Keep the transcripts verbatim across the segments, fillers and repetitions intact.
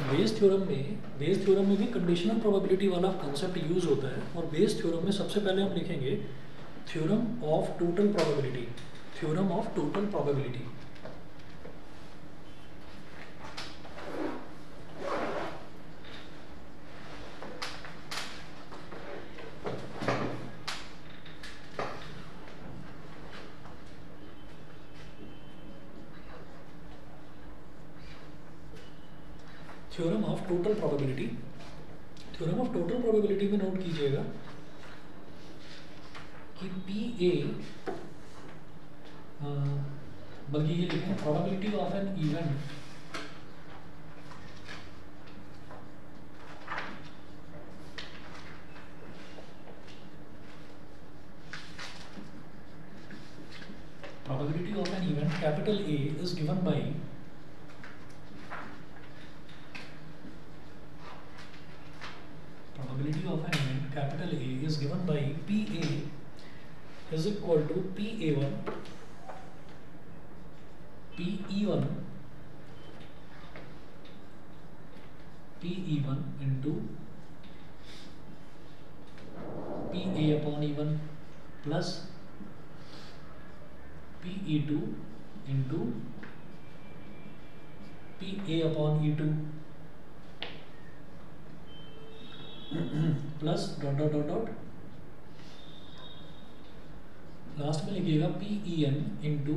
Base theorem में Bayes theorem में भी कंडीशनल प्रोबेबिलिटी वाला कंसेप्ट यूज होता है। और बेस थ्योरम में सबसे पहले हम लिखेंगे theorem of total probability, theorem of total probability. Theorem of total probability, theorem of total probability में नोट कीजिएगा कि पी ए, बल्कि ये लिखें probability of an event probability of an event capital A is given by probability of an event capital A is given by P A is equal to P A one P E one P E one into P A upon E one plus P E two into P A upon E two plus dot dot dot dot last में लिखिएगा P E N into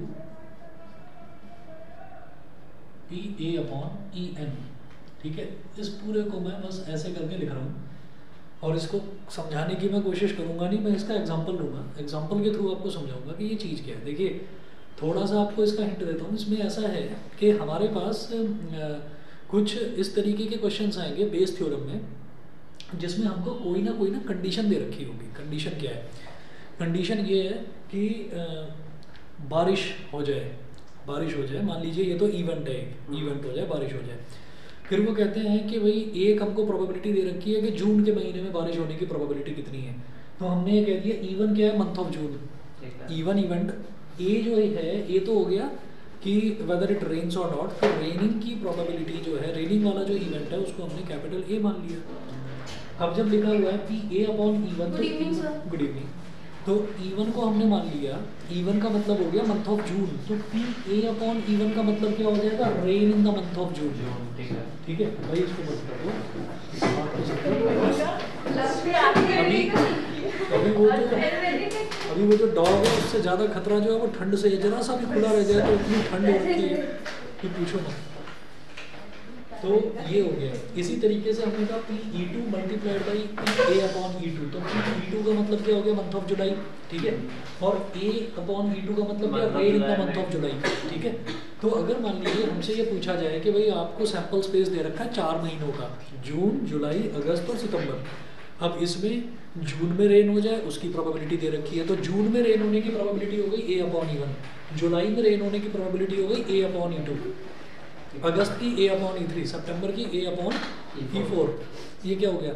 P A upon E N. ठीक है, इस पूरे को मैं बस ऐसे करके लिख रहा हूँ और इसको समझाने की मैं कोशिश करूँगा नहीं, मैं इसका एग्जांपल लूँगा, एग्जांपल के थ्रू आपको समझाऊंगा कि ये चीज़ क्या है। देखिए थोड़ा सा आपको इसका हिंट देता हूँ। इसमें ऐसा है कि हमारे पास आ, कुछ इस तरीके के क्वेश्चंस आएंगे बेस थ्योरम में, जिसमें हमको कोई ना कोई ना कंडीशन दे रखी होगी। कंडीशन क्या है? कंडीशन ये है कि आ, बारिश हो जाए, बारिश हो जाए, मान लीजिए ये तो इवेंट है, इवेंट हो जाए, बारिश हो जाए। फिर वो कहते हैं कि भाई एक हमको प्रोबेबिलिटी दे रखी है कि जून के महीने में बारिश होने की प्रोबेबिलिटी कितनी है। तो हमने ये कह दिया इवन क्या है, month of June, even event. A जो है ये तो हो गया कि वेदर इट रेन्स और नॉट। तो रेनिंग की प्रोबेबिलिटी जो है, रेनिंग वाला जो इवेंट है उसको हमने कैपिटल ए मान लिया। अब जब लिखा हुआ है P A upon even, good evening, तो इवन को हमने मान लिया, इवन का मतलब हो गया मंथ ऑफ जून। तो पी ए अपॉन इवन का मतलब क्या हो जाएगा, rain in the month of June. ठीक है, ठीक है भाई, इसको बंद कर दो। अभी अभी वो जो अभी वो जो डॉग है उससे ज़्यादा खतरा जो है वो ठंड से, जरा सा भी खुला रह जाए तो इतनी ठंड होती है कि पूछो मत। तो ये हो गया। इसी तरीके से हमने कहा P E two multiplied by P A upon E two. तो पी ई टू का मतलब क्या हो गया, मंथ ऑफ जुलाई। ठीक है, और ए अपॉन ई टू का मतलब क्या, rain in the month of July. ठीक है, तो अगर मान लीजिए हमसे ये पूछा जाए कि भाई आपको सैंपल स्पेस दे रखा है चार महीनों का, जून, जुलाई, अगस्त और सितंबर। अब इसमें जून में रेन हो जाए उसकी प्रोबेबिलिटी दे रखी है, तो जून में रेन होने की प्रोबेबिलिटी हो गई ए अपॉन ई वन, जुलाई में रेन होने की प्रोबेबिलिटी हो गई ए अपॉन ई टू, अगस्त की ए अपॉन ई थ्री, सितंबर की ए अपॉन ई फोर। ये क्या हो गया,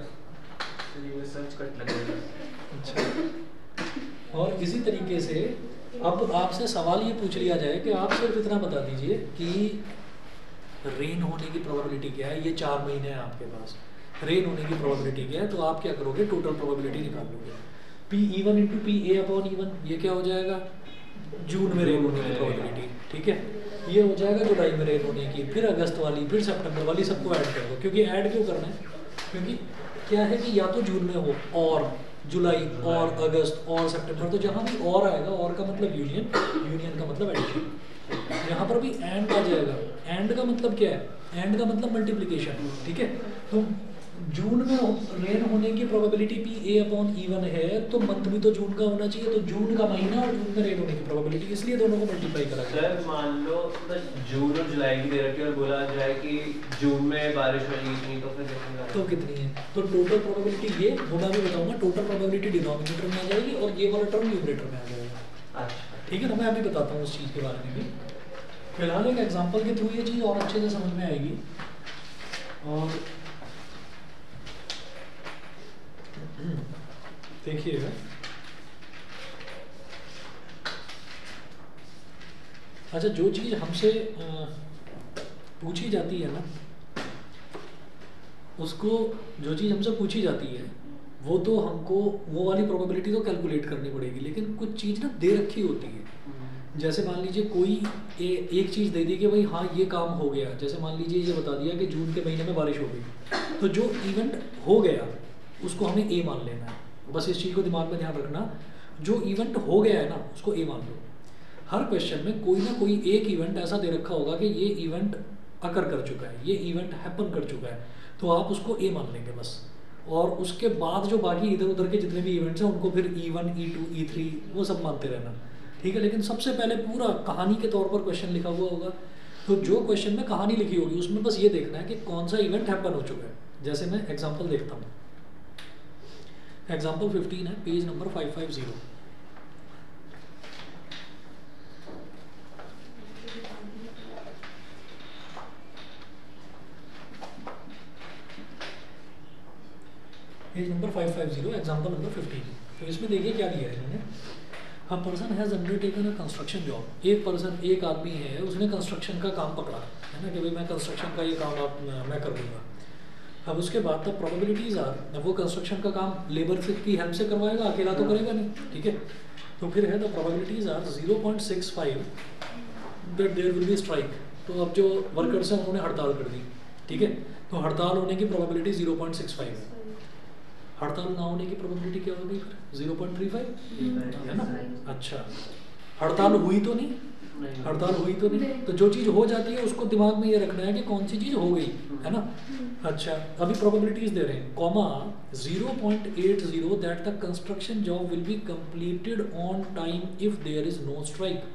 अच्छा। और इसी तरीके से अब आपसे सवाल ये पूछ लिया जाए कि आप सिर्फ इतना बता दीजिए कि रेन होने की प्रोबेबिलिटी क्या है, ये चार महीने हैं आपके पास, रेन होने की प्रोबेबिलिटी क्या है, तो आप क्या करोगे, टोटल प्रोबेबिलिटी निकाल लोगे। P E one into P A upon E one, ये क्या हो जाएगा, जून में रेन होने की प्रोबेबिलिटी। ठीक है, ये हो जाएगा जुलाई में रेन होने की, फिर अगस्त वाली, फिर सितंबर वाली, सबको ऐड कर दो। क्योंकि ऐड क्यों करना है, क्योंकि क्या है कि या तो जून में हो और जुलाई और अगस्त और सितंबर, तो जहाँ भी और आएगा, और का मतलब यूनियन, यूनियन का मतलब एडिशन। यहाँ पर भी एंड आ जाएगा। एंड का मतलब क्या है, एंड का मतलब मल्टीप्लिकेशन। ठीक है, तो जून में रेन होने की probability P A upon E one है, तो मंथ भी तो जून का होना चाहिए, तो जून का महीना और जून में रेन होने की प्रोबेबिलिटी, इसलिए दोनों को मल्टीप्लाई करा गया। सर मान लो जून और जुलाई की दे रखी है और बोला जाए कि जून में बारिश होगी इतनी, तो फिर कितनी तो कितनी है, तो टोटल प्रोबेबिलिटी ये वो मैं भी बताऊंगा। टोटल प्रोबेबिलिटी डिनोमिनेटर में आ जाएगी और ये वाला टर्म न्यूमरेटर में आ जाएगा। अच्छा ठीक है ना, मैं अभी बताता हूँ उस चीज़ के बारे में भी। फिलहाल एक एग्जाम्पल के थ्रू ये चीज़ और अच्छे से समझ में आएगी। और देखिएगा, अच्छा जो चीज़ हमसे पूछी जाती है ना उसको जो चीज़ हमसे पूछी जाती है वो तो हमको वो वाली प्रोबेबिलिटी तो कैलकुलेट करनी पड़ेगी, लेकिन कुछ चीज़ ना दे रखी होती है। जैसे मान लीजिए कोई ए, एक चीज़ दे दी कि भाई हाँ ये काम हो गया, जैसे मान लीजिए ये बता दिया कि जून के महीने में बारिश हो गई, तो जो इवेंट हो गया उसको हमें ए मान लेना है। बस इस चीज़ को दिमाग में ध्यान रखना, जो इवेंट हो गया है ना उसको ए मान लो। हर क्वेश्चन में कोई ना कोई एक इवेंट ऐसा दे रखा होगा कि ये इवेंट अकर कर चुका है, ये इवेंट हैपन कर चुका है, तो आप उसको ए मान लेंगे बस। और उसके बाद जो बाकी इधर उधर के जितने भी इवेंट्स हैं उनको फिर E one E two E three वो सब मानते रहना, ठीक है। लेकिन सबसे पहले पूरा कहानी के तौर पर क्वेश्चन लिखा हुआ होगा, तो जो क्वेश्चन में कहानी लिखी होगी उसमें बस ये देखना है कि कौन सा इवेंट हैपन हो चुका है। जैसे मैं एग्जांपल देखता हूँ, एग्जांपल फिफ्टीन है, page number five five zero. Page number five five zero, example number fifteen. तो इसमें देखिए क्या दिया है इन्होंने, a person has undertaken a construction job. एक पर्सन, एक आदमी है, उसने कंस्ट्रक्शन का काम पकड़ा है ना कि भाई मैं कंस्ट्रक्शन का ये काम आप मैं कर दूंगा। अब उसके बाद तब प्रोबेबिलिटीज आर, वो कंस्ट्रक्शन का काम लेबर से की हेल्प से करवाएगा, अकेला तो करेगा नहीं, ठीक है। तो फिर है the probabilities are zero point six five that there will be strike. तो अब जो वर्कर्स हैं उन्होंने हड़ताल कर दी, ठीक है। तो हड़ताल होने की probability zero point six five है। हड़ताल ना होने की प्रोबेबिलिटी क्या होगी फिर? ज़ीरो पॉइंट थ्री फाइव है ना। अच्छा, हड़ताल हुई तो नहीं, हड़ताल हुई तो नहीं, तो जो चीज़ हो जाती है उसको दिमाग में ये रखना है कि कौन सी चीज़ हो गई, है ना। अच्छा, अभी प्रोबेबिलिटीज दे रहे हैं, comma zero point eight zero that the construction job will be completed on time if there is no strike.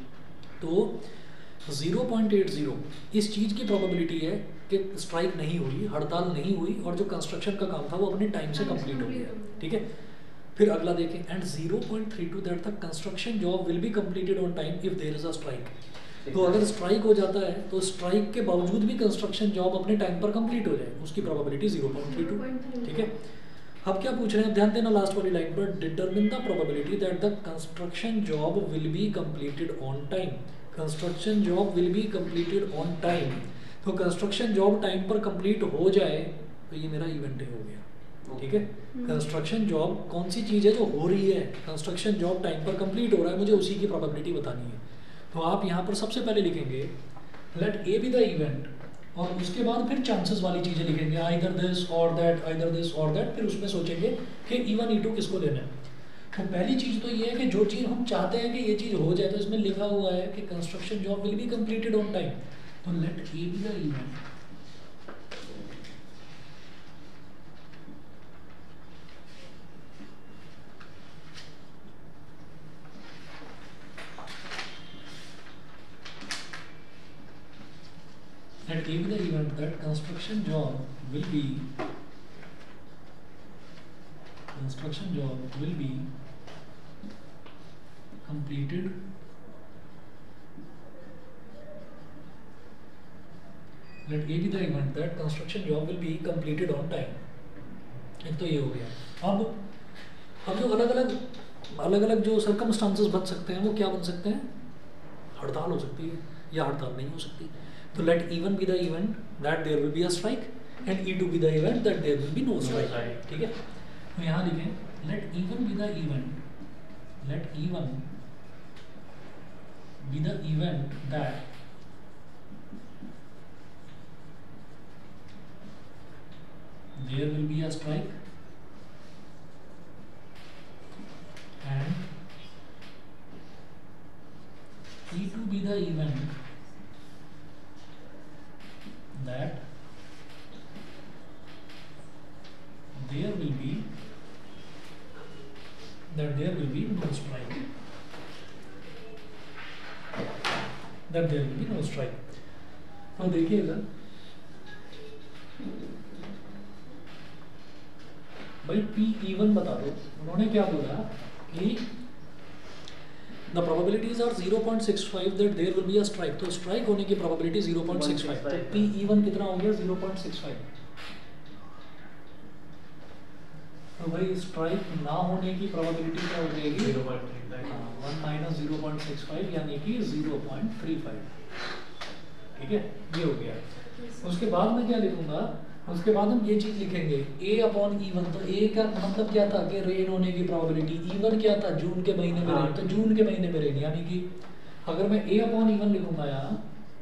तो ज़ीरो पॉइंट एट ज़ीरो इस चीज़ की प्रोबेबिलिटी है कि स्ट्राइक नहीं हुई, हड़ताल नहीं हुई, और जो कंस्ट्रक्शन का काम था वो अपने टाइम से कंप्लीट हो गया, ठीक है। फिर अगला देखें, and zero point three two that the construction job will be completed on time if there is a strike. तो अगर स्ट्राइक हो जाता है तो स्ट्राइक के बावजूद भी कंस्ट्रक्शन जॉब अपने टाइम पर कंप्लीट हो जाए, उसकी probability zero point three two, ठीक है। अब क्या पूछ रहे हैं, ध्यान देना लास्ट वाली लाइन पर, determine the probability that the construction job will be completed on time. Construction job will be completed on time, तो कंस्ट्रक्शन जॉब टाइम पर कंप्लीट हो जाए तो ये मेरा इवेंट हो गया, ठीक है। कंस्ट्रक्शन जॉब कौन सी चीज़ है जो हो रही है, कंस्ट्रक्शन जॉब टाइम पर कंप्लीट हो रहा है, मुझे उसी की प्रोबेबिलिटी बतानी है। तो आप यहाँ पर सबसे पहले लिखेंगे let A be the event, और उसके बाद फिर चांसेस वाली चीज़ें लिखेंगे, either this or that, either this or that. फिर उसमें सोचेंगे कि ई वन ई टू किसको लेना है। तो पहली चीज़ तो ये है कि जो चीज़ हम चाहते हैं कि ये चीज़ हो जाए, तो इसमें लिखा हुआ है कि construction job will be completed on time, तो let A be the event let A be the event that construction job will be construction job will be completed let A be the event that construction job will be completed on time। एक तो ये हो गया। अब अब जो अलग अलग अलग अलग जो सर्कमस्टांसेस बन सकते हैं वो क्या बन सकते हैं, हड़ताल हो सकती है या हड़ताल नहीं हो सकती। तो let E one be the event that there will be a strike and E two be the event that there will be no strike, ठीक है। तो यहाँ लिखें let E one be the event let E one be the event that there will be a strike and E two be the event that there will be that there will be no strike that there will be no strike। तो देखिएगा भाई P even बता दो, उन्होंने क्या बोला कि the probabilities are zero point six five that there will be a strike। तो स्ट्राइक होने की probability zero point six five, तो पी इवन कितना हो गया ज़ीरो पॉइंट सिक्स फाइव। तो भाई स्ट्राइक ना होने की प्रोबेबिलिटी क्या हो जाएगी zero point three five, one minus zero point six five यानी कि ज़ीरो पॉइंट थ्री फाइव, ठीक है। ये हो गया। उसके बाद मैं क्या लिखूंगा, उसके बाद हम ये चीज़ लिखेंगे ए अपॉन ई वन। तो ए का मतलब क्या था कि रेन होने की प्रोबेबिलिटी, ई वन क्या था जून के महीने में रेन, तो जून के महीने में रेन, यानी कि अगर मैं ए अपॉन ई वन लिखूंगा यहाँ,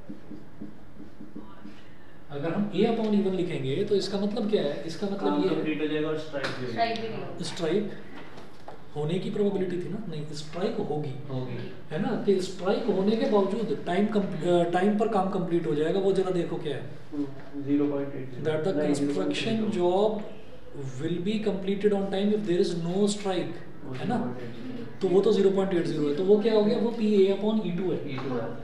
अगर हम ए अपॉन ई वन लिखेंगे तो इसका मतलब क्या है, इसका मतलब ये कंप्लीट हो जाएगा और स्ट्राइक भी हो जाएगा। स्ट्राइक होने की प्रोबेबिलिटी थी ना, नहीं स्ट्राइक होगी होगी है ना, कि स्ट्राइक होने के बावजूद टाइम टाइम पर काम कंप्लीट हो जाएगा। वो जरा देखो क्या है, zero point eight that the construction job will be completed on time if there is no strike, है ना, तो वो तो ज़ीरो पॉइंट एट ज़ीरो है, तो वो क्या हो गया, वो P A upon E two है। ई टू है।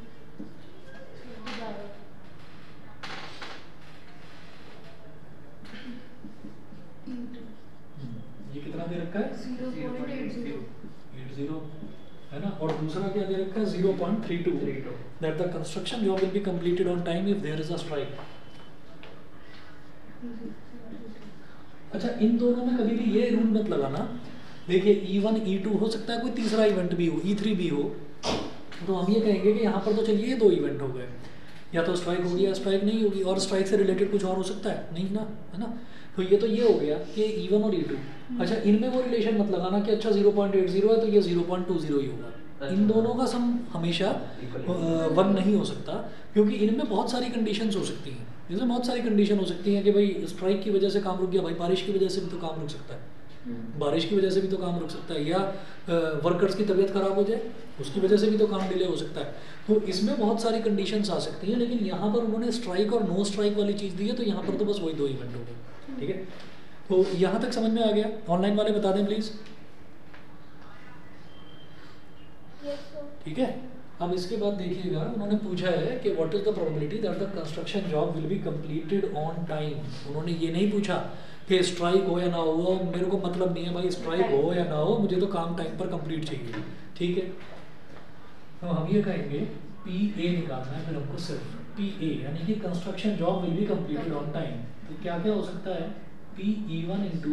ये कितना दे रखा है, zero point eight zero eight zero है ना, और दूसरा क्या दे रखा है zero point three two, that the construction job will be completed on time if there is a strike. अच्छा, इन दोनों में कभी भी ये रूल मत लगाना, देखिए ई वन ई टू हो सकता है कोई तीसरा इवेंट भी हो, ई थ्री भी हो, तो हम ये कहेंगे कि यहाँ पर तो चलिए दो इवेंट हो गए, या तो स्ट्राइक होगी या स्ट्राइक नहीं होगी, और स्ट्राइक से रिलेटेड कुछ और हो सकता है नहीं ना, है ना। तो ये तो ये हो गया कि ई वन और ई टू। अच्छा, इनमें वो रिलेशन मत लगाना कि अच्छा ज़ीरो पॉइंट एट ज़ीरो है तो ये ज़ीरो पॉइंट टू ज़ीरो ही होगा। इन दोनों का सम हमेशा वन नहीं हो सकता, क्योंकि इनमें बहुत सारी कंडीशंस हो सकती हैं, इसमें बहुत सारी कंडीशन हो सकती हैं कि भाई स्ट्राइक की वजह से काम रुक गया, भाई बारिश की वजह से भी तो काम रुक सकता है, बारिश की वजह से भी तो काम रुक सकता है, या वर्कर्स की तबीयत खराब हो जाए उसकी वजह से भी तो काम डिले हो सकता है। तो इसमें बहुत सारी कंडीशंस आ सकती हैं, लेकिन यहाँ पर उन्होंने स्ट्राइक और नो स्ट्राइक वाली चीज़ दी है, तो यहाँ पर तो बस वही दो इवेंट हो गए। ठीक है, तो यहाँ तक समझ में आ गया? ऑनलाइन वाले बता दें प्लीज़। ठीक है, अब इसके बाद देखिएगा, उन्होंने पूछा है कि what is the probability that the construction job will be completed on time. उन्होंने ये नहीं पूछा कि स्ट्राइक हो या ना हो, मेरे को मतलब नहीं है भाई स्ट्राइक हो या ना हो, मुझे तो काम टाइम पर कंप्लीट चाहिए। ठीक है, तो हम ये कहेंगे पी ए निकालना है, फिर हमको सिर्फ पी ए, यानी कि construction job will be completed on time. तो क्या क्या हो सकता है, P E one into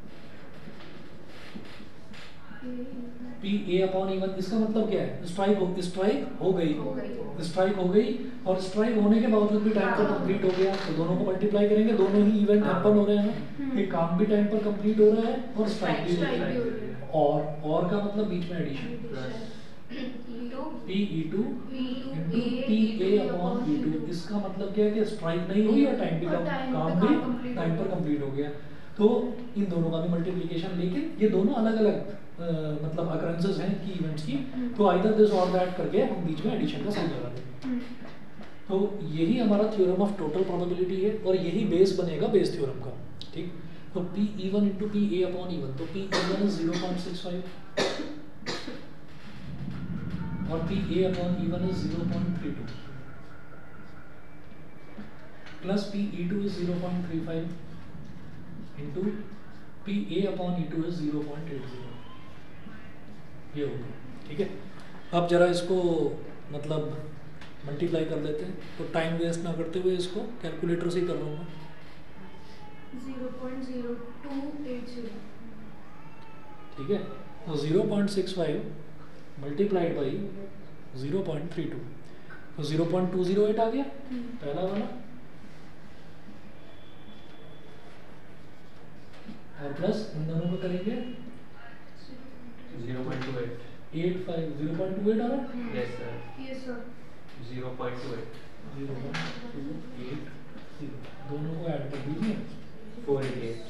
P A upon E one. इसका मतलब क्या है, स्ट्राइक हो स्ट्राइक हो गई स्ट्राइक हो गई और स्ट्राइक होने के बावजूद भी टाइम पर कंप्लीट हो गया, तो दोनों को मल्टीप्लाई करेंगे, दोनों ही इवेंट हैपन हो रहे हैं ना, ये काम भी टाइम पर कंप्लीट हो रहा है और स्ट्राइक भी हो रहा है। और और का मतलब बीच में addition, P E two into P A upon E two. इसका मतलब क्या है कि स्ट्राइक नहीं हुई और टाइम भी काम भी टाइम पर कंप्लीट हो गया, तो इन दोनों का भी मल्टीप्लिकेशन। लेकिन ये दोनों अलग अलग Uh, मतलब अकरेंसेस हैं की इवेंट्स की, तो आइदर दिस और दैट करके हम बीच में एडिशन का साइन लगा देंगे। तो यही हमारा थ्योरम ऑफ टोटल प्रोबेबिलिटी है और यही बेस बनेगा बेस थ्योरम का। ठीक, तो P E one into P A upon E one, तो P E one is zero point six five और P A upon E one is zero point three two plus P E two is zero point three five into P A upon E two is zero point eight zero, ये होगा। ठीक है, अब जरा इसको मतलब multiply कर लेते हैं, तो टाइम वेस्ट ना करते हुए इसको कैलकुलेटर से ही कर लूँगा। Zero point zero two eight zero, ठीक है, तो zero point six five multiplied by zero point three two, तो zero point two zero eight आ गया पहला वाला, और प्लस इन दोनों को करेंगे zero point two eight, eight five zero point two eight आ रहा है। Yes sir, yes sir, zero point two eight, zero point two eight zero, दोनों को ऐड कर दीजिए, फोर एटी एट।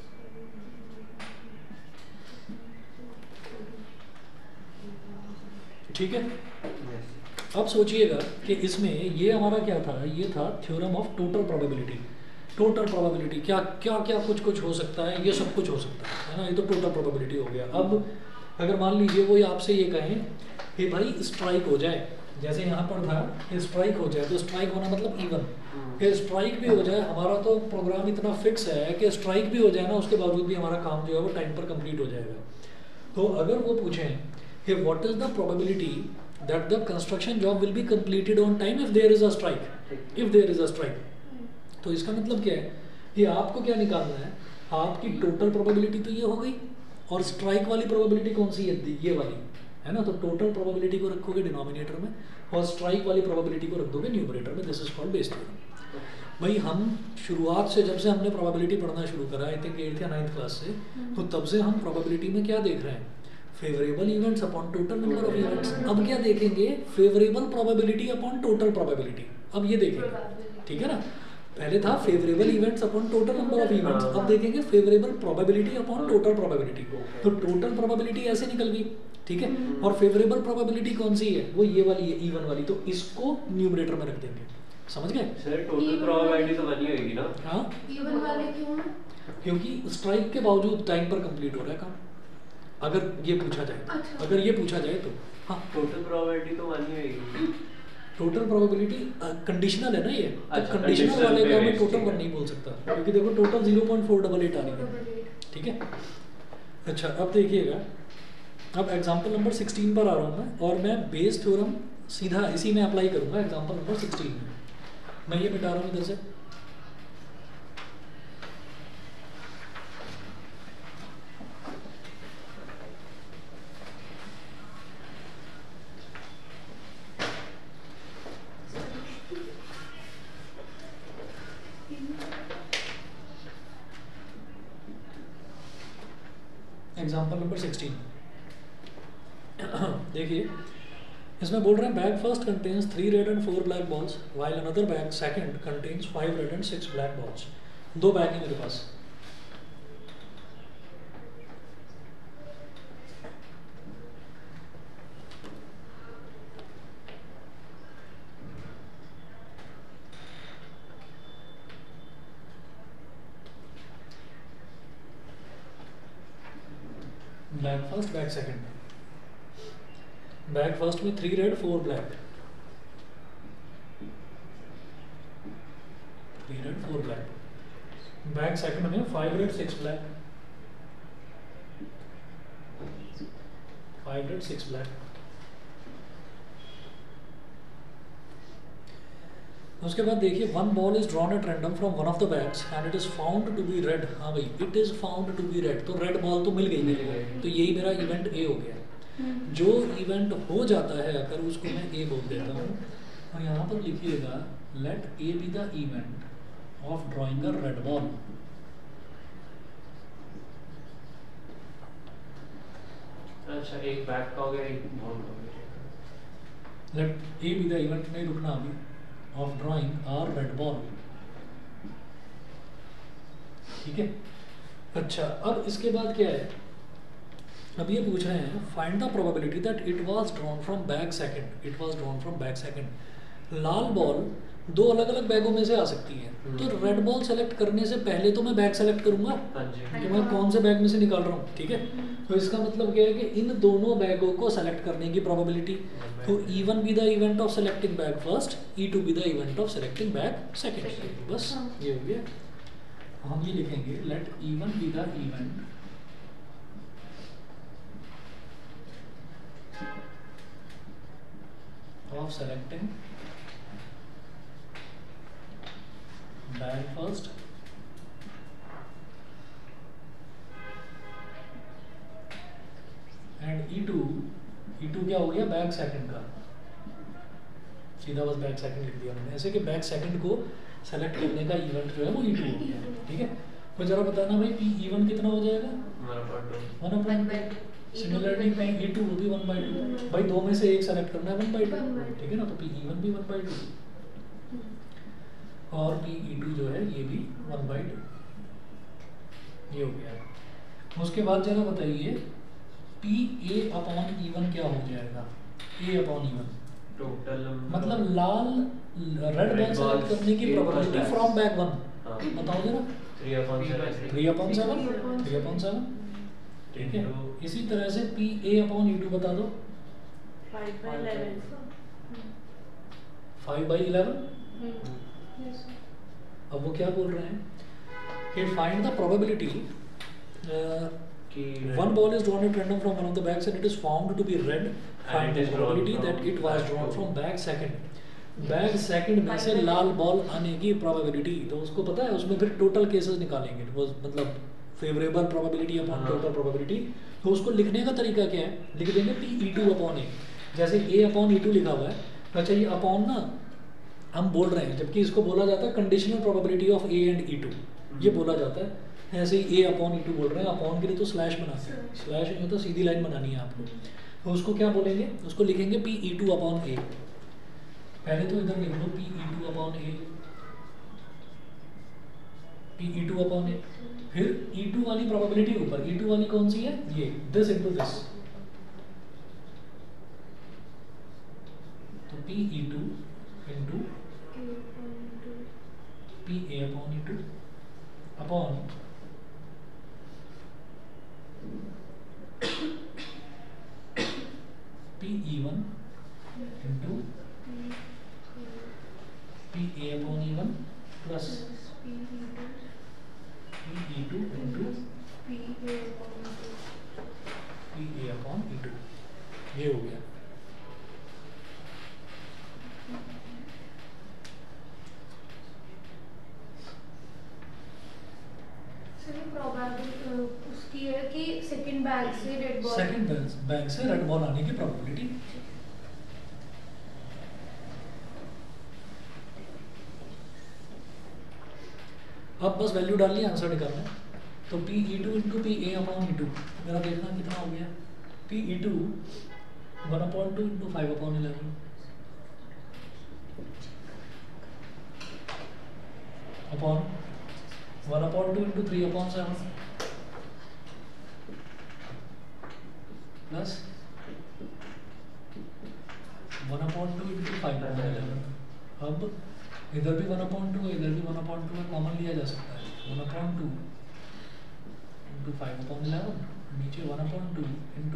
ठीक है, यस। अब सोचिएगा कि इसमें ये हमारा क्या था, ये था theorem of total probability. Total probability क्या क्या क्या कुछ कुछ हो सकता है, ये सब कुछ हो सकता है, है ना, ये तो टोटल प्रोबेबिलिटी हो गया। अब अगर मान लीजिए वो आपसे ये कहें कि भाई स्ट्राइक हो जाए, जैसे यहाँ पर था कि स्ट्राइक हो जाए, तो स्ट्राइक होना मतलब इवन, कि स्ट्राइक भी हो जाए, हमारा तो प्रोग्राम इतना फिक्स है कि स्ट्राइक भी हो जाए ना, उसके बावजूद भी हमारा काम जो है वो टाइम पर कंप्लीट हो जाएगा। तो अगर वो पूछें कि what is the probability that the construction job will be completed on time if there is a strike, if there is a strike, तो इसका मतलब क्या है कि आपको क्या निकालना है, आपकी टोटल प्रोबेबिलिटी तो ये हो गई, और स्ट्राइक वाली प्रोबेबिलिटी कौन सी है, ये वाली है ना, तो टोटल प्रोबेबिलिटी को रखोगे डिनोमिनेटर में और स्ट्राइक वाली प्रोबेबिलिटी को रख दोगे न्यूमरेटर में। This is called Bayes theorem. भाई हम शुरुआत से जब से हमने प्रोबेबिलिटी पढ़ना शुरू करा, आई थिंक एट्थ या नाइन्थ क्लास से, तो तब से हम प्रोबेबिलिटी में क्या देख रहे हैं, favourable events upon total number of events. अब क्या देखेंगे, favourable probability upon total probability, अब ये देखेंगे, ठीक है ना। पहले था favourable events upon total number of events, अब देखेंगे favourable probability upon total probability. तो टोटल प्रोबेबिलिटी ऐसे निकल गई, ठीक है, और फेवरेबल प्रोबेबिलिटी कौन सी है, वो ये वाली है, इवन वाली, तो इसको न्यूमरेटर में रख देंगे, समझ गए। सर टोटल प्रोबेबिलिटी तो बनी होगी ना। हाँ, इवन वाले क्यों? क्योंकि स्ट्राइक के बावजूद टाइम पर कंप्लीट हो रहा है काम, अगर ये पूछा जाए, अच्छा। अगर ये पूछा जाए तो हाँ, टोटल प्रोबेबिलिटी तो बनी होगी। टोटल प्रोबेबिलिटी कंडीशनल है ना ये, तो अच्छा, कंडीशनल conditional वाले का मैं पे टोटल ठीक वन है। नहीं बोल सकता, क्योंकि देखो total zero point four double eight आ रही है, ठीक है। अच्छा, अब देखिएगा, अब एग्जांपल नंबर सिक्सटीन पर आ रहा हूँ मैं, और मैं बेस थ्योरम सीधा इसी में अप्लाई करूँगा, एग्जांपल नंबर सिक्सटीन में। मैं ये मिटा रहा हूँ इधर से, एग्जाम्पल नंबर सिक्सटीन। देखिए, इसमें बोल रहे हैं bag first contains three red and four black balls while another bag second contains five red and six black balls. दो बैग है मेरे पास, bag first bag second. Bag first में three red four black, three red four black. Bag second में five red six black, five red six black. उसके बाद देखिए, one ball is drawn at random from one of the bags and it is found to be red. हाँ भाई, it is found to be red, तो red ball तो मिल गई मेरे को, तो यही मेरा इवेंट ए हो गया। जो इवेंट हो जाता है अगर, उसको मैं ए बोल देता हूँ, और यहाँ पर लिखिएगा let A be the event of drawing a red ball. अच्छा, एक बैक का हो गया, एक बॉल का हो गया। Let A be the event, नहीं रुकना अभी, of drawing a red ball, ठीक है। अच्छा, अब इसके बाद क्या है, अब ये पूछ रहे हैं find the probability that it was drawn from bag second, it was drawn from bag second. लाल बॉल दो अलग अलग बैगों में से आ सकती है, तो रेड बॉल सेलेक्ट करने से पहले तो मैं बैग सेलेक्ट करूंगा हाँ जी। कि मैं कौन से बैग में से निकाल रहा हूँ, ठीक है। तो इसका मतलब क्या है कि इन दोनों बैगों को सेलेक्ट करने की प्रोबेबिलिटी, तो E one be the event of selecting bag first, E two be the event of selecting bag second, बस ये हो गया। हम ये लिखेंगे let E one be the event of selecting bag first and E two, E two क्या हो गया, बैग सेकंड का, सीधा बस बैग सेकंड लिख दिया मैंने, ऐसे कि बैग सेकंड को सेलेक्ट करने का इवेंट जो है वो E टू हो गया, ठीक है। तो जरा बताना भाई P E वन कितना हो जाएगा, वन अपॉइंट टू। सिमिलरली मैं ए टू वो भी वन बाई टू, भाई दो में से एक सेलेक्ट करना है वन बाई टू, ठीक है ना, तो पी ई वन भी वन बाई टू और पी ई टू जो है ये भी वन बाई टू, ये हो गया। उसके बाद जरा बताइए P A upon E one क्या हो जाएगा, A upon E one total मतलब लाल रेड बॉल सेलेक्ट करने की प्रोबेबिलिटी फ्रॉम बैग वन, बताओ जरा। Three upon seven, three upon seven, three upon seven, ठीक है। इसी तरह से P A upon E two बता दो, five by eleven. Five by eleven. अब वो क्या बोल रहे हैं कि find the probability one ball is drawn at random from one of the bags and it is found to be red, find the probability that it was drawn from bag second। Bag second में से लाल ball आने की probability, तो उसको पता है उसमें फिर टोटल केसेस निकालेंगे, वो मतलब favourable probability upon total probability. तो उसको लिखने का तरीका क्या है, लिख देंगे P E two upon A, जैसे ए अपॉन ई टू लिखा हुआ है। अच्छा, ये अपॉन ना हम बोल रहे हैं, जबकि इसको बोला जाता है conditional probability of A and E two, ये बोला जाता है। ऐसे ही ए अपॉन ई टू बोल रहे हैं, अपॉन के लिए तो स्लैश बनाते हैं, स्लैश नहीं होता, सीधी लाइन बनानी है आपको, तो उसको क्या बोलेंगे, उसको लिखेंगे P E two upon A. पहले तो इधर लिख लो P E two upon A, P E two upon A, फिर ई टू वाली प्रोबेबिलिटी ऊपर, ई टू वाली कौन सी है, ये दिस इनटू दिस, तो P E two into P A upon E two upon P E one into P A upon E one plus P E two into P A upon E two, ये हो गया। उसकी है कि second bag से red ball, second bag से red ball आने की प्रोबेबिलिटी। अब बस वैल्यू डालनी है, आंसर निकालना है। तो P E two into P A upon E two, मेरा देखना कितना हो गया, P E two one upon two into five upon eleven upon one upon two into three upon seven plus one upon two into five upon eleven. अब इधर भी one upon two है, इधर भी वन अपॉन टू है, common लिया जा सकता है, one upon two into five upon eleven, नीचे one upon two into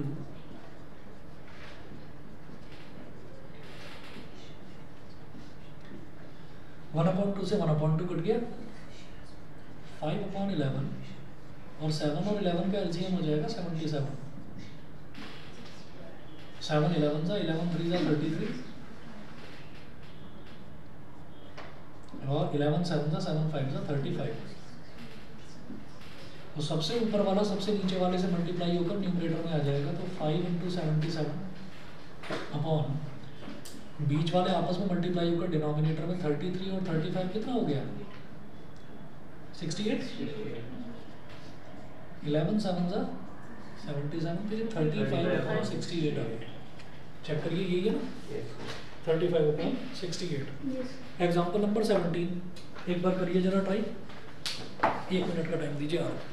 one upon two से वन अपॉन टू कट गया, फाइव अपॉन इलेवन और सेवन और इलेवन का एलसीएम हो जाएगा सेवेंटी सेवन, सेवन इलेवन सा, इलेवन थ्री सा थर्टी थ्री और इलेवन सेवन सा सेवन फाइव सा थर्टी फाइव। तो सबसे ऊपर वाला सबसे नीचे वाले से मल्टीप्लाई होकर न्यूमरेटर में आ जाएगा, तो five into seventy seven upon बीच वाले आपस में मल्टीप्लाई होकर डिनोमिनेटर में थर्टी थ्री और थर्टी फाइव कितना हो गया, सिक्सटी एट, इलेवन सेवन सा सेवेंटी सेवन, फिर thirty five upon sixty eight आ गया। चेक करिए, यही है ना, thirty five upon sixty eight. Example number seventeen, एक बार करिए जरा ट्राई, एक मिनट का टाइम दीजिए आप।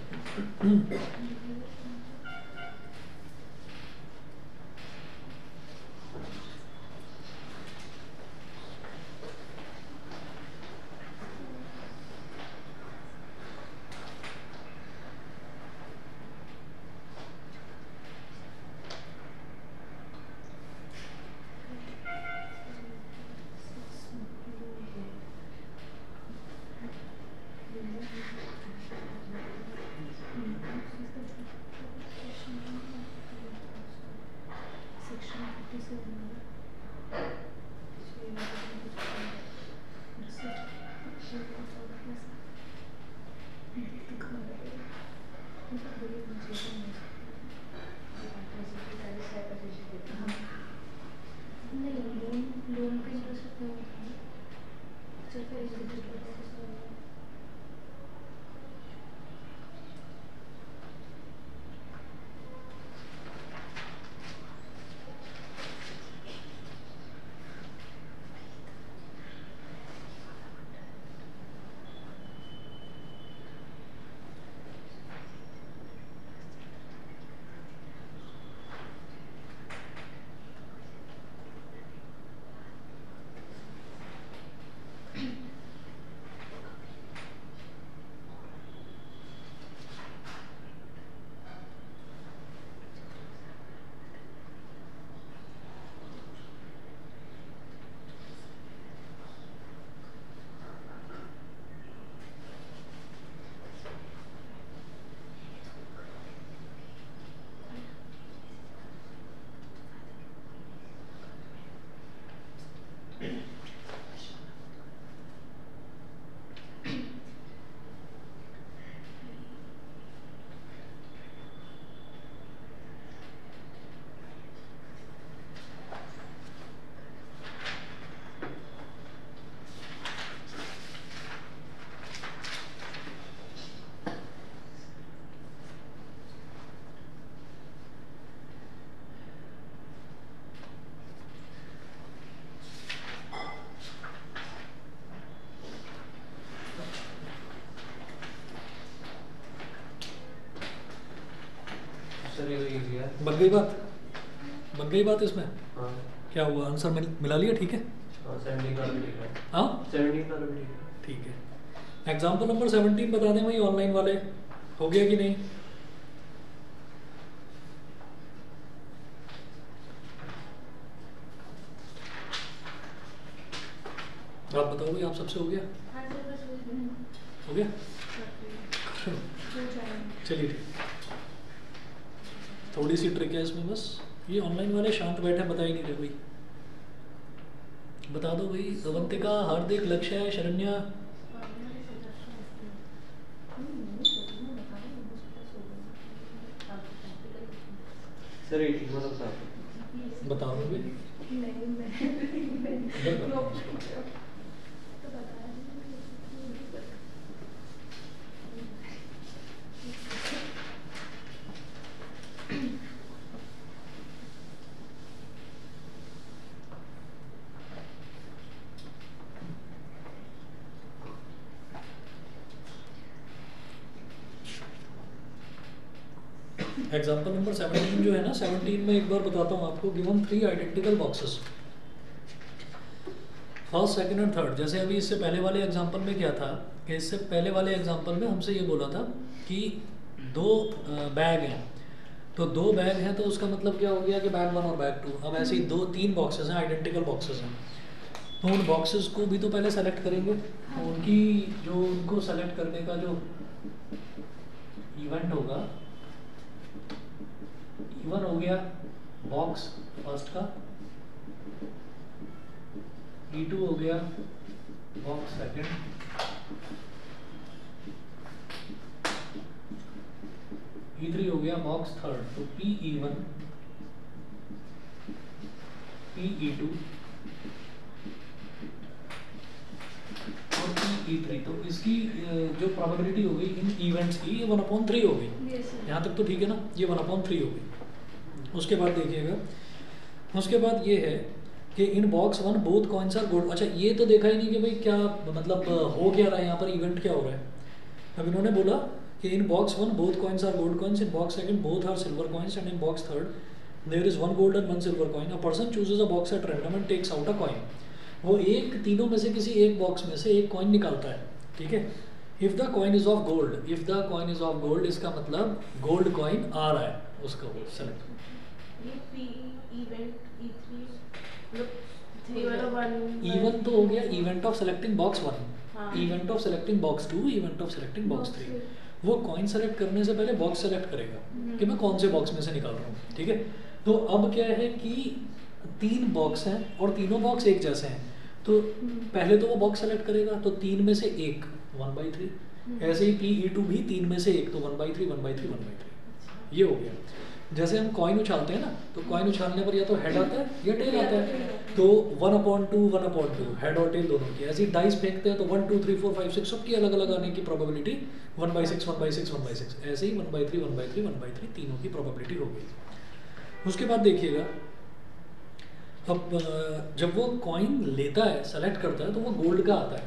सर ये तो इजी है। बन गई बात, बन गई बात इसमें। हाँ क्या हुआ, आंसर मिल, मिला लिया, ठीक है। हाँ सेवनटीन वाला भी ठीक है। हाँ सेवनटीन वाला भी ठीक है। ठीक है। एग्जाम्पल नंबर सेवनटीन बता दें भाई ऑनलाइन वाले, हो गया कि नहीं? आप बताओ भाई, आप सबसे हो गया? हाँ सर बस वो ही हो गया, हो जाएगा। चलिए ठीक। थोड़ी सी ट्रिक है इसमें बस, ये ऑनलाइन वाले शांत बैठे, बता ही नहीं रहे भाई। बता दो भाई, अवंतिका, हार्दिक, लक्ष्य, शरण्या। सर एटीन वाला बता दो। बताओ भाई। नहीं मैं बताओ। तो बता एग्जाम्पल नंबर सेवनटीन जो है ना, सेवनटीन में एक बार बताता हूँ आपको। Given three identical boxes, first second and third. जैसे अभी इससे पहले वाले एग्जाम्पल में क्या था कि इससे पहले वाले एग्जाम्पल में हमसे ये बोला था कि दो बैग हैं, तो दो बैग हैं तो उसका मतलब क्या हो गया कि बैग वन और बैग टू। अब ऐसे ही दो तीन बॉक्सेस हैं, आइडेंटिकल बॉक्सेस हैं, तो उन बॉक्सेस को भी तो पहले सेलेक्ट करेंगे। तो उनकी जो उनको सेलेक्ट करने का जो इवेंट होगा, इवन हो गया बॉक्स फर्स्ट का, ई टू हो गया बॉक्स सेकंड, ई थ्री हो गया बॉक्स थर्ड। तो P E one, P E two और पी ई थ्री। तो इसकी जो प्रोबेबिलिटी हो गई इन इवेंट्स की, ये वन अपॉन थ्री हो गई। यहाँ तक तो ठीक है ना, ये वन अपॉन थ्री हो गई। उसके बाद देखिएगा, उसके बाद ये है कि in box one both coins are gold. अच्छा, ये तो देखा ही नहीं कि भाई क्या मतलब हो क्या रहा है यहाँ पर, इवेंट क्या हो रहा है। अब इन्होंने बोला कि in box one both coins are gold coins, in box second both are silver coins, and in box third there is one gold and one silver coin. A person chooses a box at random and takes out a coin. वो एक तीनों में से किसी एक box में से एक कॉइन निकालता है, ठीक है। If the coin is of gold, if the coin is of gold, इसका मतलब गोल्ड कॉइन आ रहा है उसका सेलेक्ट। ये पी इवेंट ई थ्री मतलब थ्री वाला वन इवन तो हो गया event of selecting box one, हाँ। Event of selecting box two, event of selecting box three. वो कॉइन सेलेक्ट करने से पहले बॉक्स सेलेक्ट करेगा कि मैं कौन से बॉक्स में से निकाल रहा हूँ, ठीक है। तो अब क्या है कि तीन बॉक्स हैं और तीनों बॉक्स एक जैसे हैं, तो पहले तो वो बॉक्स सेलेक्ट करेगा, तो तीन में से एक वन बाई थ्री। ऐसे ही पी ई टू भी तीन में से एक, तो one by three one by three one by three. ये हो गया। जैसे हम कॉइन उछालते हैं ना, तो कॉइन उछालने पर या तो हेड आता है या टेल आता है, तो one upon two one upon two, head और टेल दोनों की। ऐसे ही डाइस फेंकते हैं तो one two three four five six सबकी अलग अलग आने की probability one by six one by six one by six. ऐसे ही one by three one by three one by three तीनों की प्रोबेबिलिटी हो गई। उसके बाद देखिएगा, अब जब वो कॉइन लेता है, सेलेक्ट करता है, तो वो गोल्ड का आता है।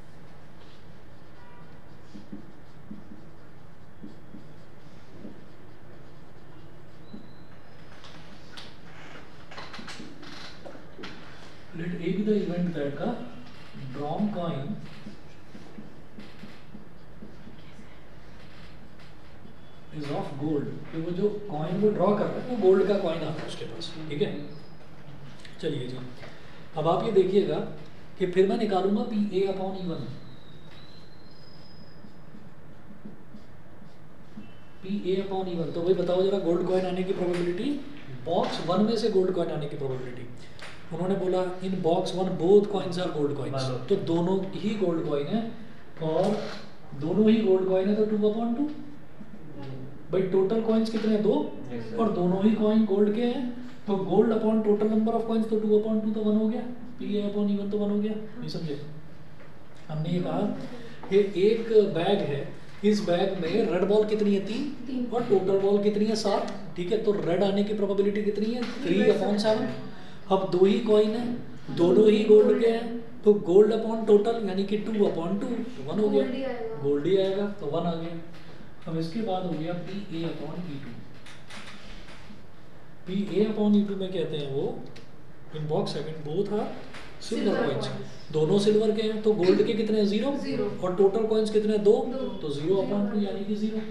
Let A be the event that the drawn coin is of gold। कि वो जो कॉइन वो ड्रॉ कर रहा है वो गोल्ड का कॉइन आता है उसके पास, ठीक है। चलिए जी, अब आप ये देखिएगा कि फिर मैं निकालूंगा P A upon E one. P A upon E one, तो भाई बताओ जरा गोल्ड कॉइन आने की प्रोबेबिलिटी, बॉक्स वन में से गोल्ड कॉइन आने की प्रोबेबिलिटी। उन्होंने बोला in box one both coins are gold coins, तो दोनों ही गोल्ड कॉइन है, और दोनों ही गोल्ड कॉइन है तो टू अपॉन टू। भाई टोटल कॉइन्स कितने हैं, दो, और दोनों ही कॉइन गोल्ड के हैं, तो gold upon total number of coins तो टू अपॉन टू तो वन हो गया, P A upon E one तो वन हो गया। नहीं समझे? हमने ये कहा कि एक बैग है, इस बैग में रेड बॉल कितनी है, तीन, और टोटल बॉल कितनी है, सात, ठीक है। तो रेड आने की प्रोबेबिलिटी कितनी है, थ्री अपॉन सेवन। अब दो ही कॉइन है, दोनों ही गोल्ड के हैं, तो गोल्ड अपॉन टोटल यानी कि टू अपॉन टू, तो वन हो गया, गोल्ड ही आएगा, तो वन आ गया। अब इसके बाद हो गया P A upon E two. P A upon E two में कहते हैं वो in box second both are silver Silver coins, coins. दोनों सिल्वर के हैं, तो गोल्ड के कितने हैं? Zero, Zero. और टोटल कॉइन्स कितने हैं? दो, दो. तो जीरो अपॉन टू यानी कि zero.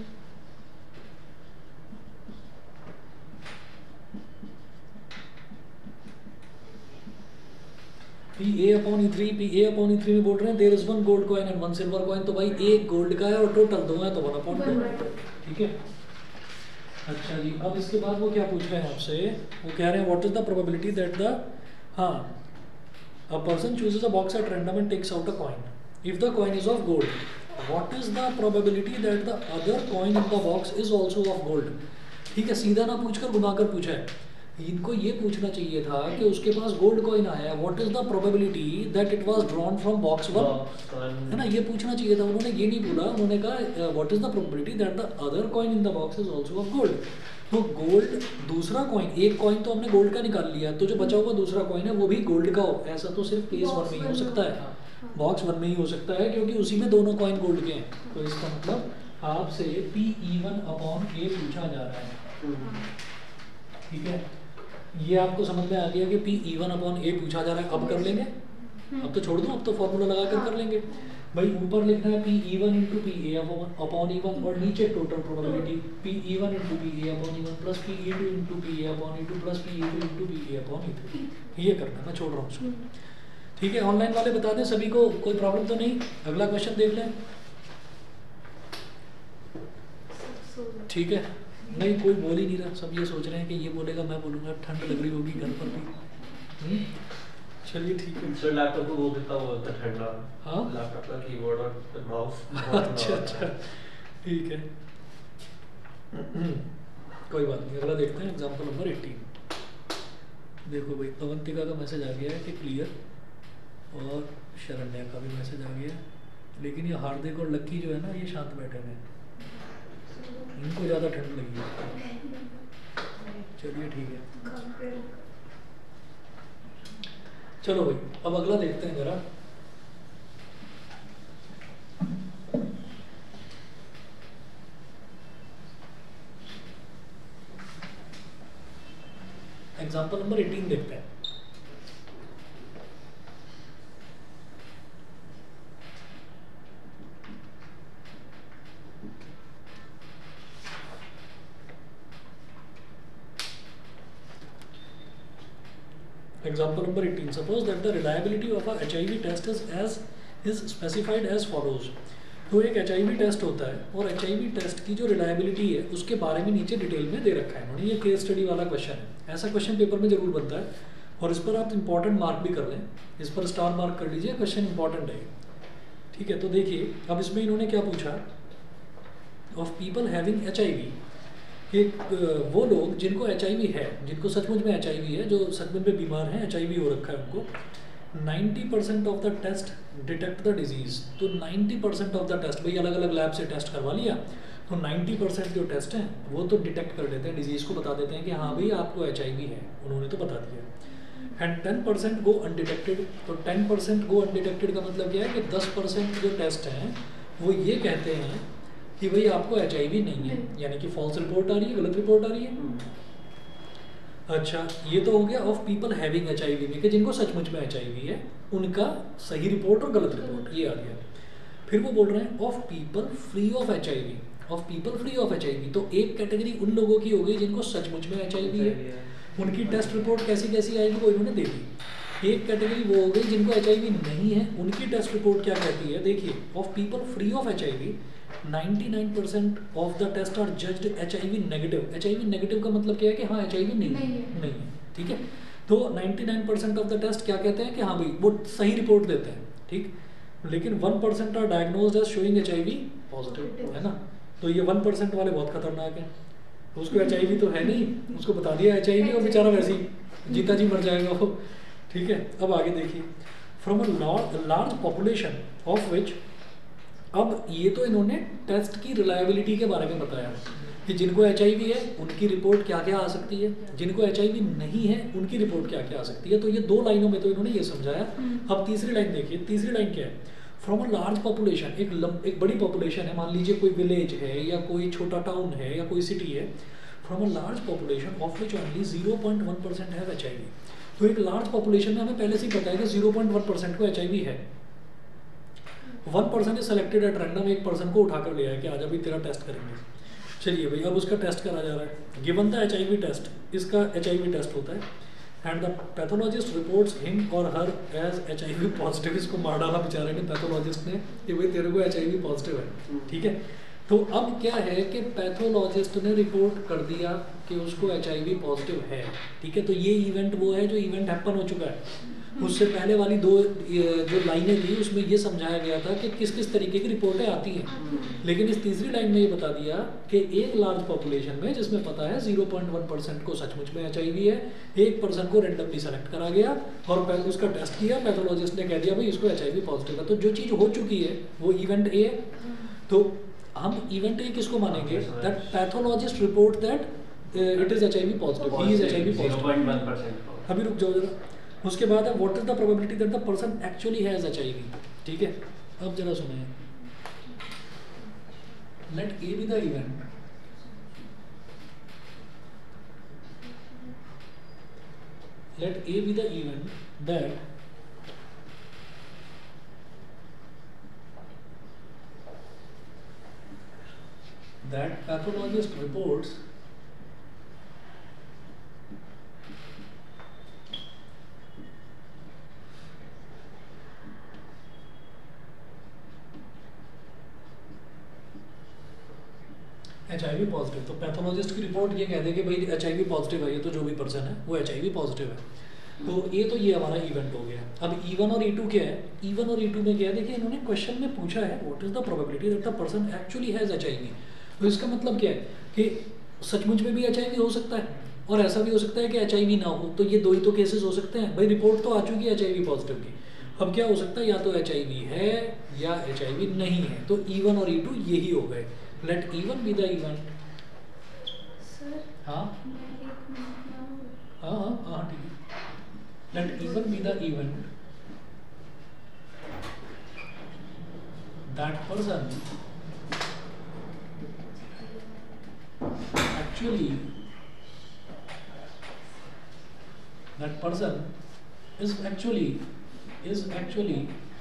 P A upon E three, P A upon E three में बोल रहे हैं there is one gold coin and one silver coin, तो भाई एक गोल्ड का है और टोटल दो है तो one upon One by two, two. ठीक है। अच्छा जी, अब इसके बाद वो क्या पूछ रहे हैं आपसे, वो कह रहे हैं what is the probability that the, हाँ, a person chooses a box at random and takes out a coin. If the coin is of gold, what is the probability that the other coin in the box is also of gold? ठीक है, सीधा ना पूछकर घुमाकर पूछा है। इनको ये पूछना चाहिए था कि उसके पास गोल्ड कॉइन आया, what is the probability that it was drawn from box one, है ना, ये पूछना चाहिए था। उन्होंने ये नहीं बोला, उन्होंने कहा what is the probability that the other coin in the box is also of gold. तो गोल्ड दूसरा कॉइन, एक कॉइन तो हमने गोल्ड का निकाल लिया, तो जो बचा हुआ दूसरा कॉइन है वो भी गोल्ड का हो, ऐसा तो सिर्फ केस वन में ही हो सकता है, बॉक्स वन में ही हो सकता है, क्योंकि उसी में दोनों कॉइन गोल्ड के हैं। तो इसका मतलब आपसे P E one upon A पूछा जा रहा है, ठीक है। ये आपको समझ में आ गया कि P E one upon A पूछा जा रहा है। अब कर लेंगे, अब तो छोड़ दो, अब तो फॉर्मूला लगा कर कर लेंगे भाई। ऊपर लिखना है P E one into P A upon E one, और नीचे total probability P E one into P A upon E one plus P E two into P A upon E two plus P E two into P A upon E three. ये करना है, मैं छोड़ रहा हूँ उसको, ठीक है। ऑनलाइन वाले बता दें सभी को, कोई प्रॉब्लम तो नहीं। अगला क्वेश्चन देख लें, ठीक है। नहीं, कोई बोल ही नहीं रहा, सब ये सोच रहे हैं कि ये बोलेगा मैं बोलूँगा, ठंड लग रही होगी घर पर भी। चलिए ठीक है। सर लैपटॉप को वो कितना वो होता है ठंडा, हाँ लैपटॉप का कीबोर्ड और माउस अच्छा अच्छा ठीक है कोई बात नहीं। अगला देखते हैं एग्जांपल नंबर एटीन। देखो भाई, अवंतिका का मैसेज आ गया है कि क्लियर, और शरण्या का भी मैसेज आ गया है, लेकिन ये हार्दिक और लक्की जो है ना, ये शांत बैठे हैं, इनको ज़्यादा ठंड लगी है। चलिए ठीक है, चलो भाई अब अगला देखते हैं जरा। एग्जाम्पल नंबर एटीन देखते हैं। Example number eighteen. Suppose that the reliability of a H I V test is as is specified as follows. तो एक H I V टेस्ट होता है, और H I V टेस्ट की जो रिलायबिलिटी है उसके बारे में नीचे डिटेल में दे रखा है उन्होंने। ये केस स्टडी वाला क्वेश्चन है, ऐसा क्वेश्चन पेपर में जरूर बनता है, और इस पर आप इंपॉर्टेंट मार्क भी कर लें, इस पर स्टार मार्क कर लीजिए, क्वेश्चन इंपॉर्टेंट है, ठीक है। तो देखिए अब इसमें इन्होंने क्या पूछा, of people having H I V, एक वो लोग जिनको एच आई वी है, जिनको सचमुच में एच आई वी है, जो सचमुच में बीमार हैं, एच आई वी हो रखा है उनको, ninety percent of the test detect the disease. तो ninety percent of the test, भाई अलग अलग लैब से टेस्ट करवा लिया, तो नाइन्टी परसेंट जो टेस्ट हैं वो तो डिटेक्ट कर देते हैं, डिजीज़ को बता देते हैं कि हाँ भाई आपको एच आई वी है, उन्होंने तो बता दिया। And ten percent go undetected. तो टेन परसेंट गो अनडिटेक्टेड का मतलब क्या है कि दस परसेंट जो टेस्ट हैं वो ये कहते हैं कि भाई आपको एच आई वी नहीं है, यानी कि फॉल्स रिपोर्ट आ रही है, गलत रिपोर्ट आ रही है। अच्छा, ये तो हो गया of people having H I V में, कि जिनको सचमुच में एच आई वी है उनका सही रिपोर्ट और गलत रिपोर्ट, ये आ गया। फिर वो बोल रहे हैं of people free of H I V, of people free of H I V. तो एक कैटेगरी उन लोगों की हो गई जिनको सचमुच में एच आई वी है, उनकी टेस्ट रिपोर्ट कैसी कैसी आएगी वो इन्होंने दे दी। एक कैटेगरी वो हो गई जिनको एच आई वी नहीं है, उनकी टेस्ट रिपोर्ट क्या कहती है, देखिए of people free of H I V ninety nine percent of the test are judged H I V negative. H I V negative का मतलब क्या है कि हाँ एच आई वी नहीं है, नहीं है, ठीक है। तो ninety nine percent of the test क्या कहते हैं कि हाँ भाई वो सही रिपोर्ट देते हैं, ठीक। लेकिन one percent are diagnosed as showing H I V positive, है ना। तो ये वन परसेंट वाले बहुत खतरनाक हैं, उसको एच आई वी तो है नहीं, उसको बता दिया एच आई वी और बेचारा वैसे ही जीता जी मर जाएगा वो, ठीक है। अब आगे देखिए, from a large population of which, अब ये तो इन्होंने टेस्ट की रिलायबिलिटी के बारे में बताया कि जिनको एच आई वी है उनकी रिपोर्ट क्या क्या आ सकती है, जिनको एच आई वी नहीं है उनकी रिपोर्ट क्या क्या आ सकती है। तो ये दो लाइनों में तो इन्होंने ये समझाया। अब तीसरी लाइन देखिए, तीसरी लाइन क्या है, फ्रॉम अ लार्ज पॉपुलेशन, एक लम, एक बड़ी पॉपुलेशन है, मान लीजिए कोई विलेज है या कोई छोटा टाउन है या कोई सिटी है, from a large population of which only zero point one percent have H I V. तो एक लार्ज पॉपुलेशन में हमें पहले से ही पता है कि ज़ीरो पॉइंट वन परसेंट को एच आई वी है। One person is selected at random, एक पर्सन को उठाकर ले आया कि आज अभी तेरा टेस्ट करेंगे। चलिए भाई, अब उसका टेस्ट करा जा रहा है। Given the H I V test, इसका एच आई वी टेस्ट होता है and the pathologist reports him or her as H I V positive. इसको मार डाला बेचारे ने पैथोलॉजिस्ट ने कि भाई तेरे को एच आई वी पॉजिटिव है, ठीक है। तो अब क्या है कि पैथोलॉजिस्ट ने रिपोर्ट कर दिया कि उसको एच आई वी पॉजिटिव है, ठीक है। तो ये इवेंट वो है जो इवेंट हैपन हो चुका है। उससे पहले वाली दो जो लाइनें थी उसमें ये समझाया गया था कि किस किस तरीके की रिपोर्टें आती हैं, लेकिन इस तीसरी लाइन में ये बता दिया कि एक लार्ज पॉपुलेशन में जिसमें पता है ज़ीरो पॉइंट वन परसेंट को सचमुच में एच आई वी है, एक पर्सन को रैंडमली सेलेक्ट करा गया और उसका टेस्ट किया, पैथोलॉजिस्ट ने कह दिया भाई इसको एच आई वी पॉजिटिव है। तो जो चीज़ हो चुकी है वो इवेंट ए है। तो हम इवेंट ए किसको मानेंगे? That pathologist report that it is H I V positive, he is H I V positive. अभी रुक जाओ जरा। उसके बाद है what is the probability that the person actually has H I V, ठीक है। अब जरा सुनिए, let A be the event let A be the event that that pathologist reports H I V positive. तो पैथोलॉजिस्ट की report ये कह दे कि भाई एच आई वी पॉजिटिव है, ये तो जो भी पर्सन है वो एच आई वी पॉजिटिव है। तो ये तो ये हमारा इवेंट हो गया। अब ई वन और ई टू क्या है? ई वन और ई टू में क्या है, देखिए इन्होंने क्वेश्चन में पूछा है what is the probability that the person actually has H I V. तो इसका मतलब क्या है कि सचमुच में भी एच आई वी हो सकता है और ऐसा भी हो सकता है कि एच आई वी ना हो। तो ये दो ही तो केसेस हो सकते हैं भाई। रिपोर्ट तो आ चुकी है एच आई वी पॉजिटिव की, अब क्या हो सकता है, या तो एच आई वी है या एच आई वी नहीं है। तो ई वन और ई टू यही हो गए। Let E one be the event. हाँ हाँ हाँ हाँ ठीक है। Let E one be the event that person actually that person is actually is actually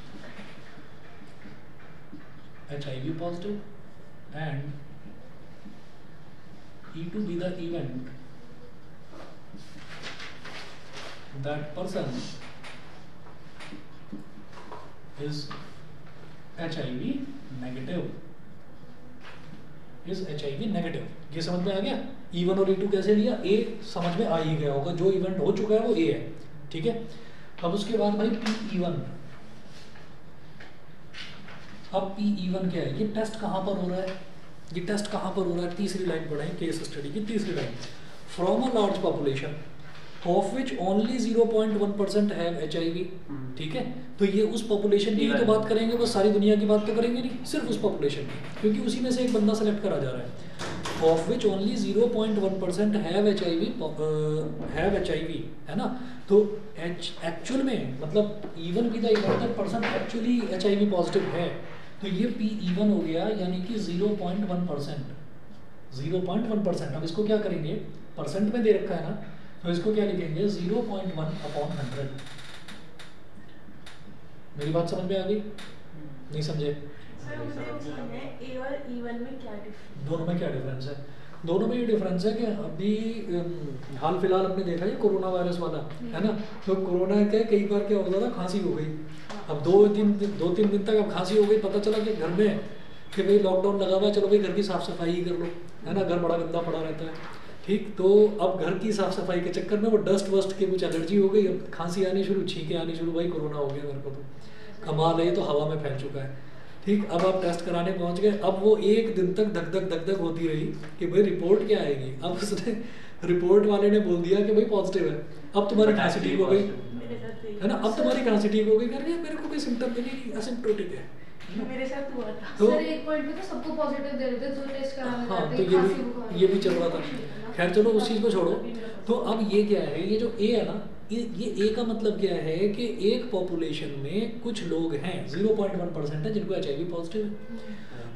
H I V positive and E to be the event that person is H I V negative is H I V negative. ये समझ में आ गया? ई one और E to कैसे लिया? ए समझ में आ ही गया होगा, जो इवेंट हो चुका है वो ए है, ठीक है। अब उसके बाद भाई पी ई वन। अब पी ई वन क्या है? ये टेस्ट कहाँ पर हो रहा है? ये टेस्ट कहाँ पर हो रहा है? तीसरी लाइन पढ़ें केस स्टडी की तीसरी लाइन। From a large population of which only zero point one percent have H I V, ठीक है। तो ये उस पॉपुलेशन की तो बात करेंगे, बस सारी दुनिया की बात तो करेंगे नहीं, सिर्फ उस पॉपुलेशन की, क्योंकि उसी में से एक बंदा सेलेक्ट करा जा रहा है। Of which only zero point one percent have H I V have H I V, है ना। तो एच एक्चुअल में मतलब इवन भी the event person actually H I V positive है। तो ये पी इवन हो गया, यानी कि zero point one percent zero point one percent. अब इसको क्या करेंगे? परसेंट में दे रखा है ना, तो इसको क्या लिखेंगे? Zero point one upon hundred. मेरी बात समझ में आ गई? नहीं समझे? सर मुझे पूछना है ए और ई वन में क्या डिफरेंस? दोनों में क्या डिफरेंस है? दोनों में ये डिफरेंस है कि अभी हाल फिलहाल हमने देखा ये कोरोना वायरस वाला, है ना। तो कोरोना क्या कई बार क्या होता था, खांसी हो गई। अब दो दिन दो तीन दिन तक अब खांसी हो गई, पता चला कि घर में कि भाई लॉकडाउन लगा हुआ है, चलो भाई घर की साफ सफाई ही कर लो, है ना। घर बड़ा गंदा पड़ा रहता है, ठीक। तो अब घर की साफ सफाई के चक्कर में वो डस्ट वस्ट की कुछ एलर्जी हो गई, अब खांसी आनी शुरू, छींके आनी शुरू, भाई कोरोना हो गया मेरे को। तो कमाल है, तो हवा में फैल चुका है, ठीक। अब आप टेस्ट कराने पहुंच गए, अब वो एक दिन तक धक धक धक धक होती रही कि भाई रिपोर्ट क्या आएगी। अब उसने रिपोर्ट वाले ने बोल दिया कि भाई पॉजिटिव है, अब तुम्हारी खांसी ठीक हो गई, है ना। अब तुम्हारी खांसी ठीक हो गई, कर रही है मेरे को कोई सिम्टम भी नहीं, असिम्प्टोटिक है। मेरे साथ हुआ था। तो सर एक पॉइंट पे तो सबको पॉजिटिव दे रहे थे जो टेस्ट कराने हाँ, जाते तो ये भी ये भी चल रहा था। खैर चलो उस चीज़ को छोड़ो। तो अब ये क्या है, ये जो ए है ना, ये ये ए का मतलब क्या है कि एक पॉपुलेशन में कुछ लोग हैं ज़ीरो पॉइंट वन परसेंट है जिनको एच आई वी पॉजिटिव है,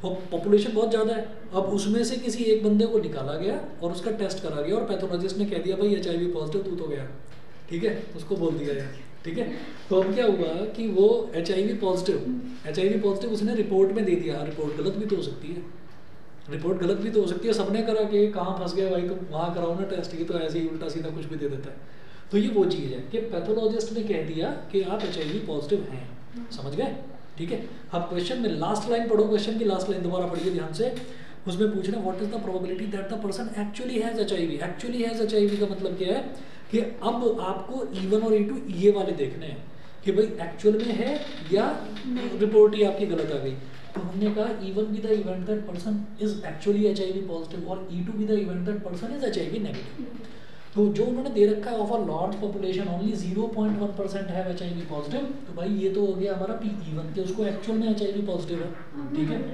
पॉपुलेशन बहुत ज़्यादा है, अब उसमें से किसी एक बंदे को निकाला गया और उसका टेस्ट करा गया और पैथोलॉजिस्ट ने कह दिया भाई एच आई वी पॉजिटिव तू तो गया, ठीक है, उसको बोल दिया यार, ठीक है। तो अब क्या हुआ कि वो H I V positive H I V positive उसने रिपोर्ट में दे दिया, रिपोर्ट गलत भी तो हो सकती है, रिपोर्ट गलत भी तो हो सकती है, सबने करा कि कहाँ फंस गया भाई, तुम वहाँ कराओ ना टेस्ट, ये तो ऐसे ही उल्टा सीधा कुछ भी दे देता है। तो ये वो चीज़ है कि पैथोलॉजिस्ट ने कह दिया कि आप एच आई वी पॉजिटिव हैं, समझ गए, ठीक है। अब क्वेश्चन में लास्ट लाइन पढ़ो, क्वेश्चन की लास्ट लाइन दोबारा पढ़िए ध्यान से, उसमें पूछना what is the probability that the person actually has H I V. Actually has H I V का मतलब क्या है कि अब आपको ई वन और ई टू ये वाले देखने हैं कि भाई एक्चुअल में है या रिपोर्ट ही आपकी गलत आ गई। तो हमने कहा E one be the event that person is actually H I V positive और E two be the event that person is H I V negative. तो जो उन्होंने दे रखा है of a large population only zero point one percent है H I V positive, तो भाई ये तो हो गया हमारा पी ई वन के उसको एक्चुअल में एच आई वी पॉजिटिव है, ठीक है,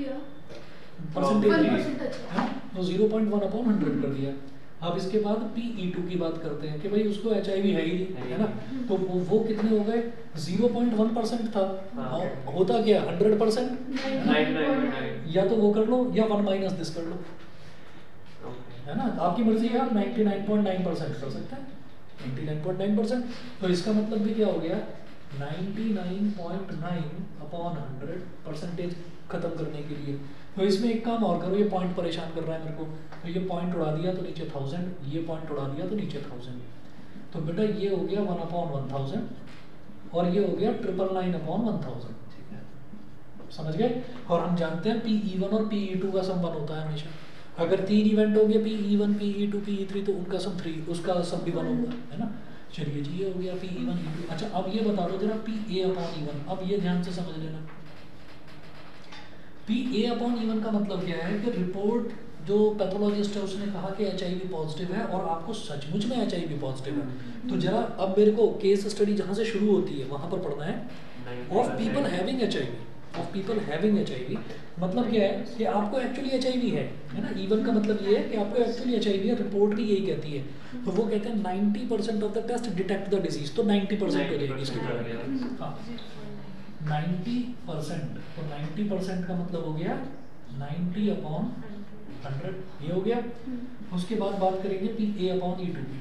परसेंटेज है तो zero point one upon hundred कर दिया। अब इसके बाद पी ई टू की बात करते हैं कि भाई उसको एच आई वी है ही नहीं, है ना, तो वो, वो कितने हो गए, ज़ीरो पॉइंट वन परसेंट था, और होता क्या हंड्रेड परसेंट, या तो वो कर लो या वन माइनस दिस कर लो, है ना, आपकी मर्जी है, आप ninety nine point nine percent कर सकते हैं, ninety nine point nine percent. तो इसका मतलब भी क्या हो गया, ninety nine point nine upon hundred percentage खत्म करने के लिए। तो इसमें एक काम और करो, ये पॉइंट परेशान कर रहा है मेरे को, तो ये पॉइंट उड़ा दिया तो नीचे थाउजेंड, ये पॉइंट उड़ा दिया तो नीचे थाउजेंड, तो बेटा ये हो गया वन अपॉन वन थाउजेंड और ये हो गया triple nine upon one thousand, ठीक है, समझ गए। और हम जानते हैं पी ई वन और पी ई टू का सम वन होता है हमेशा, अगर तीन इवेंट हो गए P E one P E two P E three तो उनका सम थ्री, उसका सम भी वन होगा, है ना। चलिए जी ये हो गया P E one E two. अच्छा अब ये बता दो जरा P A upon E one, अब ये ध्यान से समझ लेना, P A upon E one का मतलब क्या है कि रिपोर्ट जो पैथोलॉजिस्ट है उसने कहा कि एच आई वी पॉजिटिव है और आपको सचमुच में एच आई वी पॉजिटिव है, तो जरा अब मेरे को केस स्टडी जहाँ से शुरू होती है वहाँ पर पढ़ना है of people having H I V, of people having H I V मतलब क्या है कि आपको एक्चुअली एच आई वी है, है ना, इवन का मतलब ये है कि आपको एक्चुअली एच आई वी है, रिपोर्ट भी यही कहती है। तो वो कहते हैं ninety percent of the test detect the disease, तो नाइंटी परसेंट हो जाएगी इसकी तरह, हाँ नाइंटी परसेंट, तो नाइंटी परसेंट का मतलब हो गया नाइंटी अपॉन हंड्रेड, ये हो गया। उसके बाद बात करेंगे P A upon E two,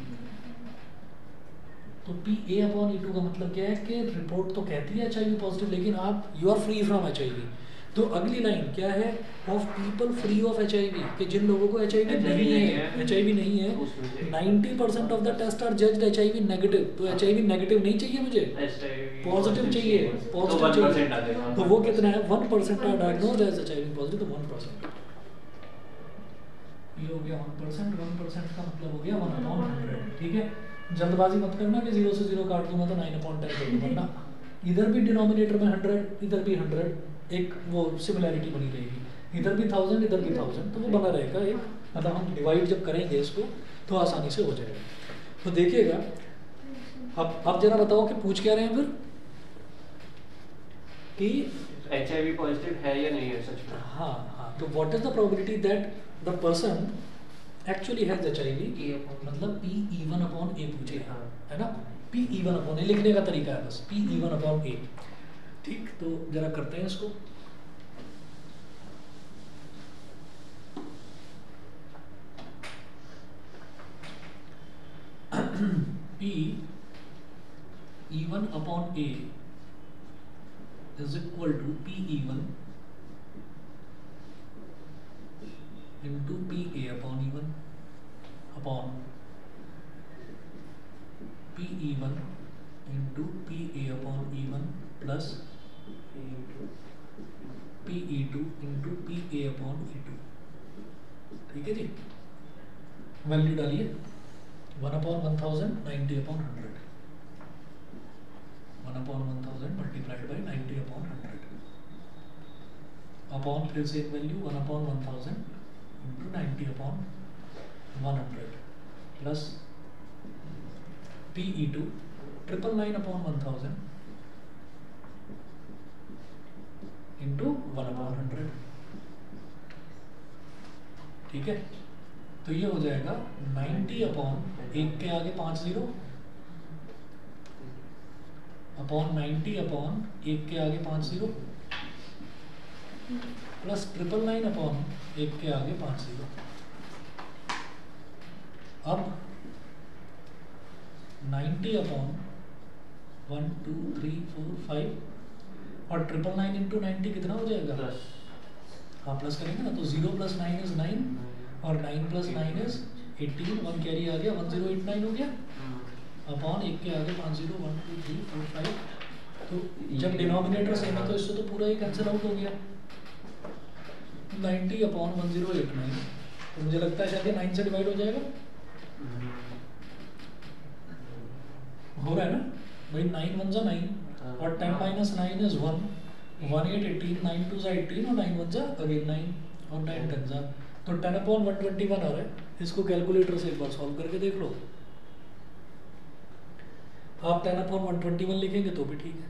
तो P A upon E two का मतलब क्या है कि रिपोर्ट तो कहती है एच आई वी पॉजिटिव लेकिन आप you are free from H I V. तो अगली लाइन क्या है, of people free of H I V, कि जिन लोगों को एच आई वी नहीं है, एच आई वी नहीं है, ninety percent of the test are judged H I V negative, तो एच आई वी नेगेटिव नहीं चाहिए मुझे, पॉजिटिव चाहिए, पॉजिटिव चाहिए, तो वो कितना है, one percent are diagnosed as H I V positive, तो वन परसेंट, ये हो गया वन परसेंट, वन परसेंट का मतलब हो गया वन अपॉन हंड्रेड, ठीक है। जल्दबाजी मत करना कि जीरो से जीरो काट दूंगा तो नाइन अपॉन टेन कर दूंगा ना, इधर भी डिनोमिनेटर में हंड्रेड इधर भी हंड्रेड, एक वो सिमिलैरिटी बनी रहेगी, इधर भी थाउजेंड इधर भी थाउजेंड, तो वो बना रहेगा एक, मतलब हम डिवाइड जब करेंगे इसको तो आसानी से हो जाएगा। तो देखिएगा अब अब जरा बताओ कि पूछ क्या रहे हैं फिर कि एच आई वी पॉजिटिव है या नहीं है सच में। हाँ हाँ, तो what is the probability that the person actually has H I V, मतलब P E one upon A पूछे, हाँ है ना, P E one upon A लिखने का तरीका है बस, P E one upon A, ठीक। तो जरा करते हैं इसको, P E one upon A is equal to P E one into P A upon E one upon P E one into P A upon E one plus P E two into P A upon E two, ठीक है जी। Value डालिए, one upon one thousand ninety upon hundred, one upon one thousand multiplied by ninety upon hundred, upon फिर से एक value one upon one thousand into ninety upon one hundred plus P E two triple nine upon one thousand into one upon hundred, ठीक है। तो ये हो जाएगा ninety upon एक के आगे पांच जीरो अपॉन ninety अपॉन एक के आगे पांच zero plus triple nine upon एक के आगे पाँच जीरो। अब ninety upon one two three four five और ट्रिपल नाइन इंटू नाइन्टी कितना हो जाएगा? प्लस, हाँ प्लस करेंगे ना, तो zero plus nine is nine और nine plus nine is eighteen, one carry आ गया, वन जीरो एट नाइन हो गया अपॉन एक के आगे पाँच zero one two three four five. तो जब डिनोमिनेटर सेम है तो इससे तो पूरा ही कैंसिल आउट हो गया, ninety upon one zero eight nine. तो मुझे लगता है शायद ये नाइन से डिवाइड हो जाएगा, हो रहा है ना भाई, नाइन वन जा नाइन और ten minus nine is one, one eight eighteen, nine two जा एटीन और नाइन वन जा अगेन नाइन और नाइन टेन जा, तो ten upon one twenty one आ रहा है। इसको कैलकुलेटर से एक बार सॉल्व करके देख लो, आप ten upon one twenty one लिखेंगे तो भी ठीक है,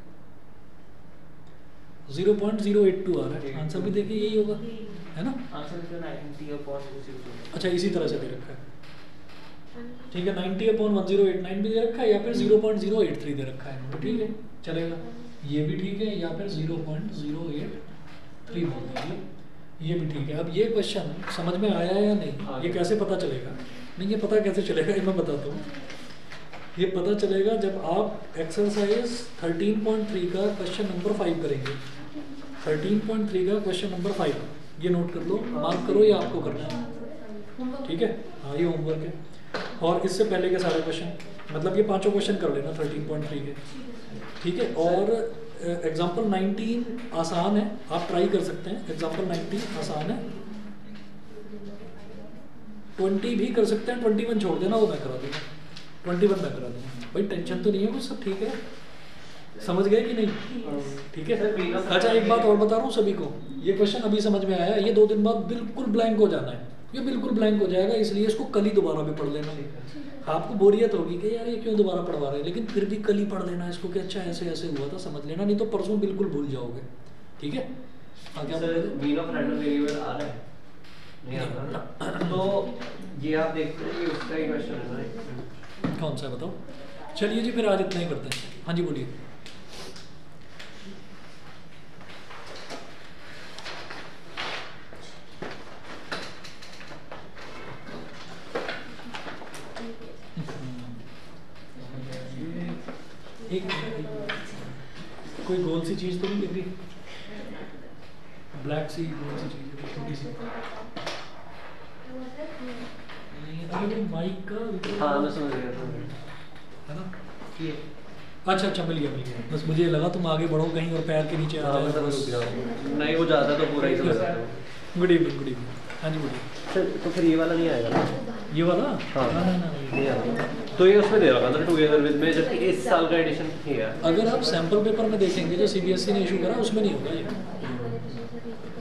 zero point zero eight two आ रहा है, आंसर भी देखिए यही होगा, है ना? Answer ninety upon two zero. अच्छा इसी तरह से दे रखा है, ठीक है, ninety upon one zero eight nine भी दे रखा है या फिर zero point zero eight three दे रखा है, तो ठीक है चलेगा, ये भी ठीक है, या फिर zero point zero eight three बोल दीजिए, ये भी ठीक है। अब ये क्वेश्चन समझ में आया या नहीं, ये कैसे पता चलेगा? नहीं ये पता कैसे चलेगा, ये मैं बताता हूँ। ये पता चलेगा जब आप एक्सरसाइज थर्टीन पॉइंट थ्री का क्वेश्चन नंबर फाइव करेंगे, थर्टीन पॉइंट थ्री का क्वेश्चन नंबर फाइव, ये नोट कर लो, मार्क करो, ये आपको करना है, ठीक है, हाँ ये होमवर्क है। और इससे पहले के सारे क्वेश्चन, मतलब ये पांचों क्वेश्चन कर लेना थर्टीन पॉइंट थ्री के, ठीक है। और एग्जाम्पल नाइनटीन आसान है, आप ट्राई कर सकते हैं, एग्जाम्पल नाइनटीन आसान है, ट्वेंटी भी कर सकते हैं, ट्वेंटी वन छोड़ देना, वो मैं करा दूँगा, ट्वेंटी वन मैं करा दूँगा, भाई टेंशन तो नहीं है, कुछ सब ठीक है, समझ गए कि नहीं? ठीक है। अच्छा एक बात और बता रहा हूँ सभी को, ये क्वेश्चन अभी समझ में आया, ये दो दिन बाद बिल्कुल ब्लैंक हो जाना है, ये बिल्कुल ब्लैंक हो जाएगा, इसलिए इसको कल ही दोबारा भी पढ़ लेना। आपको बोरियत होगी कि यार ये क्यों दोबारा पढ़वा रहे हैं, लेकिन फिर भी कल ही पढ़ लेना इसको कि अच्छा ऐसे ऐसे हुआ था, समझ लेना, नहीं तो परसों बिल्कुल भूल जाओगे, ठीक है। हाँ क्या बोल रहे थे? मीन ऑफ रैंडम वेरिएबल आ रहा है, नहीं आ रहा, तो ये आप देखते हैं, ये उसका ही क्वेश्चन है ना, कौन सा बताओ। चलिए जी फिर आज इतना ही करते हैं, हाँ जी बोलिए। एक कोई गोल सी चीज तो नहीं दिख रही, ब्लैक सी गोल सी चीज छोटी सी, अरे माइक का, हाँ मैं समझ गया, है ना? अच्छा अच्छा मिल गया मिल गया, बस मुझे लगा तुम आगे बढ़ो कहीं और पैर के नीचे आ जाए, नहीं वो ज़्यादा तो पूरा ही समझ रहा है। गुड इवनिंग गुड इवनिंग, हाँ जी बोलिए। सर तो फिर ये वाला नहीं आएगा ना, ये वाला? हाँ ना ना ना नहीं आएगा, तो ये उसमें दे रखा था टुगेदर विद में, जबकि इस साल का एडिशन ही है। अगर आप सैंपल पेपर में देखेंगे जो सीबीएसई ने इशू करा उसमें नहीं होगा ये,